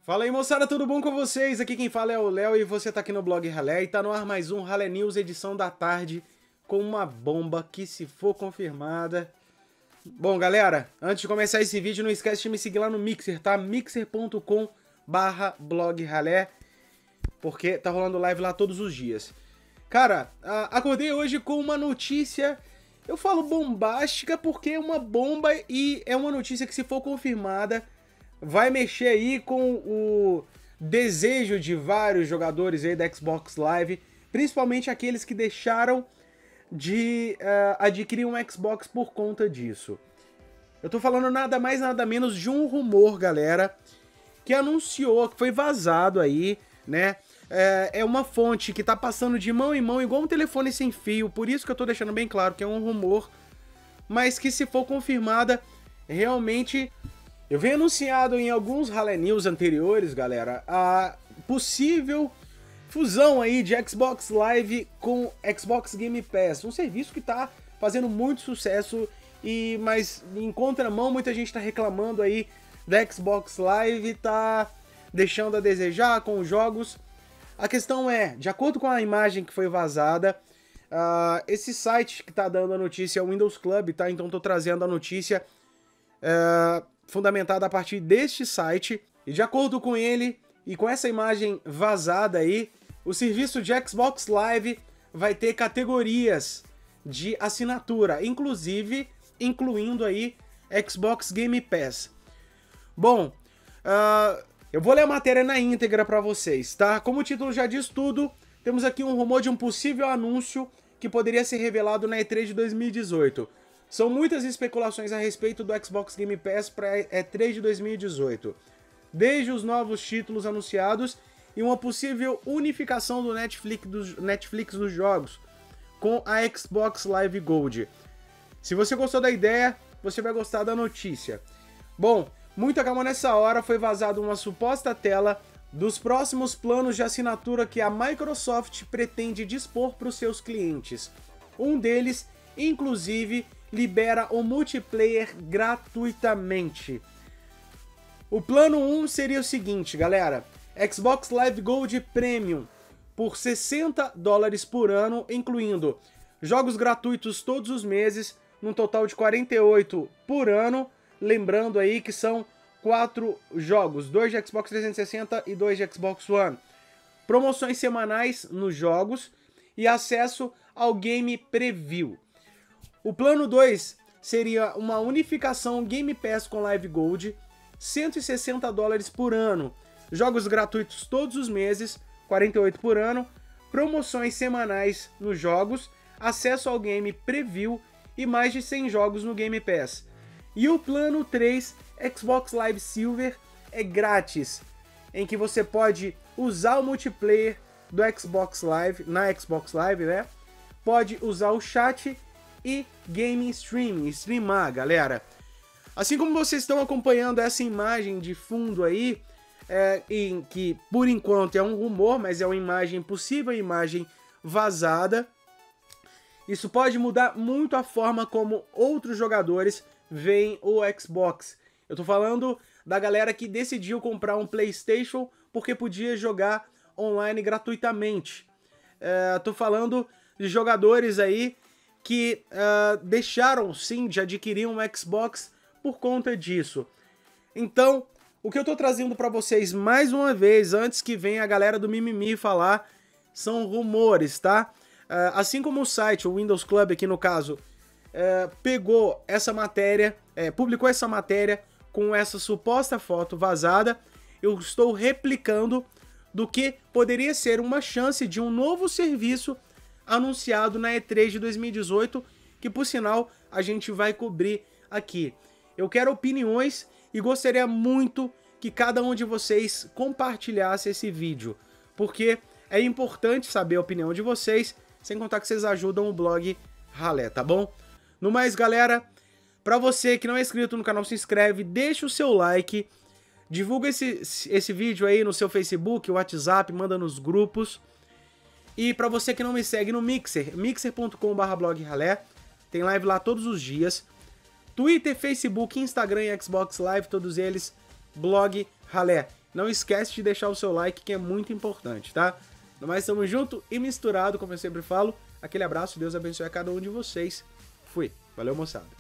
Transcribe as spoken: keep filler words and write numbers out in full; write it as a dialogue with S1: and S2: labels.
S1: Fala aí, moçada, tudo bom com vocês? Aqui quem fala é o Léo e você tá aqui no Blog Ralé e tá no ar mais um Ralé News, edição da tarde, com uma bomba que, se for confirmada... Bom, galera, antes de começar esse vídeo, não esquece de me seguir lá no Mixer, tá? mixer ponto com barra blog ralé, porque tá rolando live lá todos os dias. Cara, acordei hoje com uma notícia, eu falo bombástica porque é uma bomba e é uma notícia que, se for confirmada, vai mexer aí com o desejo de vários jogadores aí da Xbox Live, principalmente aqueles que deixaram de uh, adquirir um Xbox por conta disso. Eu tô falando nada mais nada menos de um rumor, galera, que anunciou, que foi vazado aí, né? É, é uma fonte que tá passando de mão em mão igual um telefone sem fio, por isso que eu tô deixando bem claro que é um rumor, mas que, se for confirmada, realmente... Eu venho anunciado em alguns Ralé News anteriores, galera, a possível fusão aí de Xbox Live com Xbox Game Pass, um serviço que tá fazendo muito sucesso, e mas em contramão muita gente tá reclamando aí da Xbox Live, tá deixando a desejar com os jogos. A questão é, de acordo com a imagem que foi vazada, uh, esse site que tá dando a notícia é o Windows Club, tá? Então tô trazendo a notícia uh, fundamentada a partir deste site, e de acordo com ele e com essa imagem vazada aí, o serviço de Xbox Live vai ter categorias de assinatura, inclusive incluindo aí Xbox Game Pass. Bom, uh, eu vou ler a matéria na íntegra para vocês, tá? Como o título já diz tudo, temos aqui um rumor de um possível anúncio que poderia ser revelado na E três de dois mil e dezoito. São muitas especulações a respeito do Xbox Game Pass para a E três de dois mil e dezoito, desde os novos títulos anunciados e uma possível unificação do Netflix dos, Netflix dos jogos com a Xbox Live Gold. Se você gostou da ideia, você vai gostar da notícia. Bom, muita calma nessa hora, foi vazada uma suposta tela dos próximos planos de assinatura que a Microsoft pretende dispor para os seus clientes. Um deles, inclusive, libera o multiplayer gratuitamente. O plano um seria o seguinte, galera: Xbox Live Gold Premium por sessenta dólares por ano, incluindo jogos gratuitos todos os meses, num total de quarenta e oito por ano, lembrando aí que são quatro jogos, dois de Xbox trezentos e sessenta e dois de Xbox One. Promoções semanais nos jogos e acesso ao Game Preview. O plano dois seria uma unificação Game Pass com Live Gold, cento e sessenta dólares por ano, jogos gratuitos todos os meses, quarenta e oito por ano, promoções semanais nos jogos, acesso ao Game Preview e mais de cem jogos no Game Pass. E o plano três, Xbox Live Silver, é grátis, em que você pode usar o multiplayer do Xbox Live, na Xbox Live, né? Pode usar o chat e game streaming, streamar, galera. Assim como vocês estão acompanhando essa imagem de fundo aí, é, em que por enquanto é um rumor, mas é uma imagem possível, imagem vazada. Isso pode mudar muito a forma como outros jogadores veem o Xbox. Eu tô falando da galera que decidiu comprar um PlayStation porque podia jogar online gratuitamente. É, tô falando de jogadores aí que uh, deixaram sim de adquirir um Xbox por conta disso. Então, o que eu tô trazendo para vocês mais uma vez, antes que venha a galera do mimimi falar, são rumores, tá? Uh, assim como o site, o Windows Club aqui no caso, uh, pegou essa matéria, uh, publicou essa matéria com essa suposta foto vazada, eu estou replicando do que poderia ser uma chance de um novo serviço anunciado na E três de dois mil e dezoito, que por sinal a gente vai cobrir aqui. Eu quero opiniões e gostaria muito que cada um de vocês compartilhasse esse vídeo, porque é importante saber a opinião de vocês, sem contar que vocês ajudam o blog Ralé, tá bom? No mais, galera, pra você que não é inscrito no canal, se inscreve, deixa o seu like, divulga esse, esse vídeo aí no seu Facebook, WhatsApp, manda nos grupos. E pra você que não me segue no Mixer, mixer ponto com barra blog ralé, tem live lá todos os dias. Twitter, Facebook, Instagram e Xbox Live, todos eles, blog Ralé. Não esquece de deixar o seu like, que é muito importante, tá? No mais, tamo junto e misturado, como eu sempre falo. Aquele abraço, Deus abençoe a cada um de vocês. Fui. Valeu, moçada.